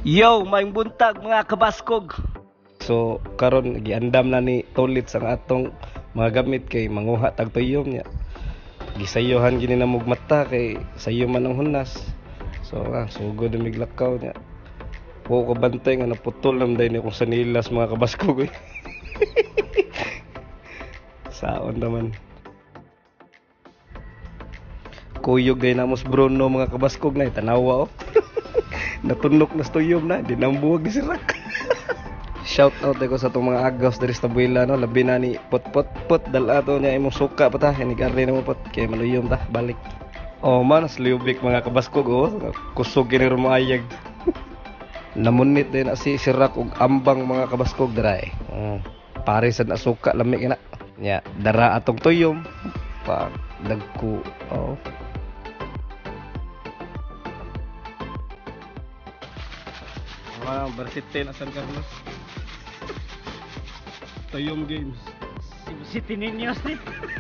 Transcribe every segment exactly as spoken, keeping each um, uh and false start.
Yo, maing buntag mga kabaskog. So karon giandam na ni Tulit sang atong mga gamit kay manguha tag tuyom niya. Gisayohan gini na mugmata kay sayo man ang hunas. So ah, sugod na miglakaw niya. Po ko bantay nga naputol nam day ni kung sanilas mga kabaskog. Eh. Saon naman. Kuyog day namos Bruno mga kabaskog na tanawa oh. Natunok na tuyom na, di nang buwag ni sirak. Shout out ako sa itong mga agaws dari sa tabuila no, labi na ni pot pot pot dalato niya imong suka pa ta, hinigari na mo pot kay maluyom ta balik. Oh man, slubik mga kabaskog oh, kusog kini rumayag. Namunit din na si sirak og ambang mga kabaskog dara eh. Uh, pare sa na suka lami kina. Nya dara atong tuyom pa dagko oh. Wow, varsity na San Carlos. Tuyom Games. City Niños ni.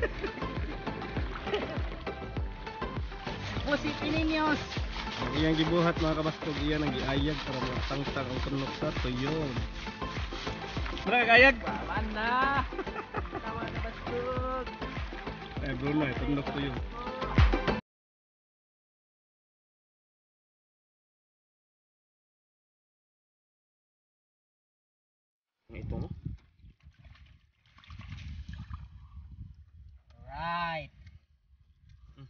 O City Niños. Ang iyang gibuhat mga kabaskog, iyan ang giayag para matangtang ang tunok sa tuyom. Mara kayag? Baman na. Tama na baskog. Eh Bruno, eh, tunok tuyom. Ito no? Right. Hmm.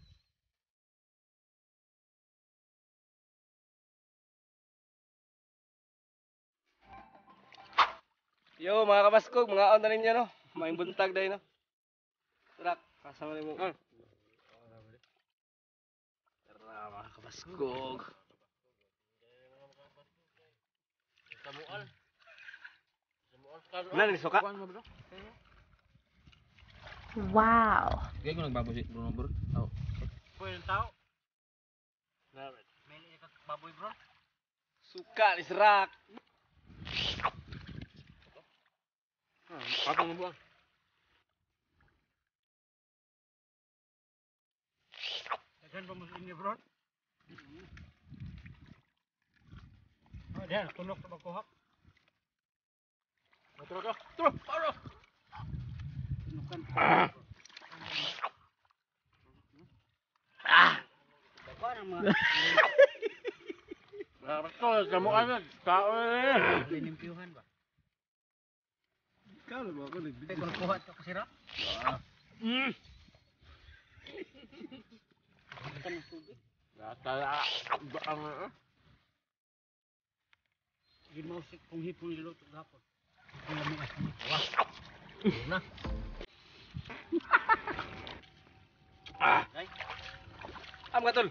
Yo mga kabaskog, mga on na ninyo no? Maing buntag day no? Tara, kasama rin mo. Oh. Tara mga kabaskog. Samual. Nani suka? Wow. Gaya ko nagbaboy si Bruno bro. Oh. Pwede ng tao. May ikat baboy bro. Suka ni serak. Patong mo buwan. Dagan pa mo sa inyo bro. Oh, diyan, tunok sa magkuhap. Turo, turo, turo, turo! Tunukan. Ah! Baka ng mga... Baka kamu agad, tao na eh. Linimpiuhan ba? Ikaw na ba ako nagbigay? Kung nakuha ito kasira? Mm. Ito ng tubig. Natala ang ano? Gimausik kung hipon niluto gapon. Kung lamias mo. Wah! Na. Ah! Ay! Am ka tol!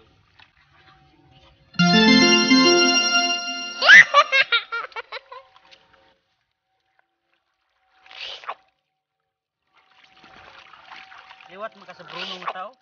Liwat maka sa Bruno ng tao.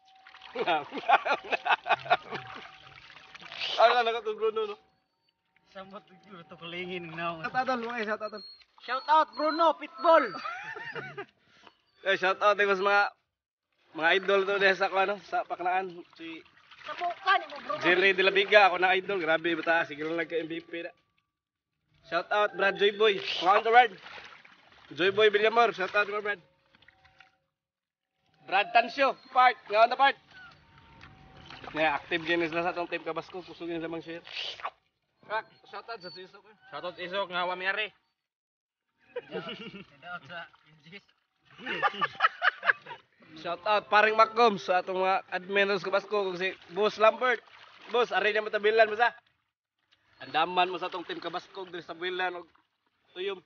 Ano na nakatol Bruno no? Samot ito kalingin na. Tatol, mga shout out. Shout out Bruno Pitbull. Eh shout out din ko sa mga mga idol to dahil sa ano, sa Paknaan. Si Sabukan mo Bruno. Jerry De La Viga, ako na idol. Grabe bata, sige lang nagka M V P na. Shout out Brad Joyboy. Mga the word. Joyboy Villamor, shout out mo Brad. Brad Tansyo, part, ngayon na part. Yeah, active genes na sa atong team Kabasko, kusugin sa mga share. Kak, shout out sa Isok. Shout out Isok nga wamiari. Shout out sa Injis. Shout out paring Macom sa atong mga adminers Kabasko kung si Boss Lambert. Boss, ari niya matabilan mo sa. Andaman mo sa atong team Kabasko diri sa Builan og Tuyom.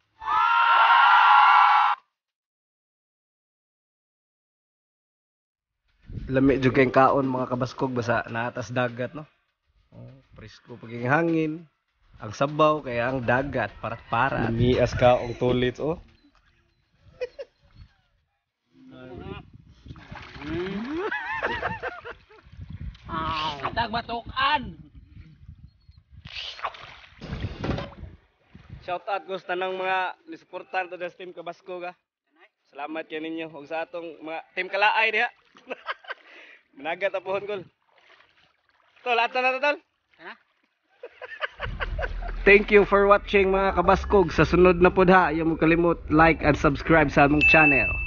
Lami jud kay kaon mga kabaskog basa naatas dagat no. Oh, presko paging hangin. Ang sabaw kaya ang dagat parat-parat. Nias ka og tulit oh. Ah, dagbatukan. Shout out ko sa tanang mga nisuportan to sa team Kabaskog ah. Salamat kay ninyo ug sa atong mga team Kalaay diha. Managat ang pohon kol. Tol, ato na to tol. Kana? Thank you for watching mga kabaskog. Sa sunod na pod ha, ayaw mo kalimot like and subscribe sa among channel.